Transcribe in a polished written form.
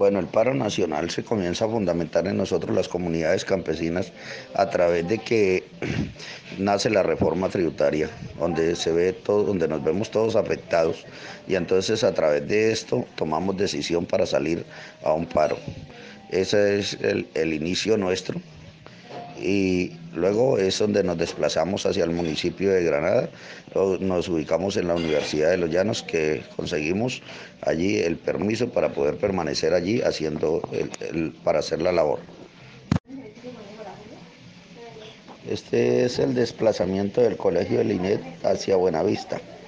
Bueno, el paro nacional se comienza a fundamentar en nosotros las comunidades campesinas a través de que nace la reforma tributaria, donde se ve todo, donde nos vemos todos afectados y entonces a través de esto tomamos decisión para salir a un paro. Ese es el inicio nuestro y luego es donde nos desplazamos hacia el municipio de Granada. Luego nos ubicamos en la Universidad de Los Llanos, que conseguimos allí el permiso para poder permanecer allí haciendo para hacer la labor. Este es el desplazamiento del colegio del INET hacia Buenavista.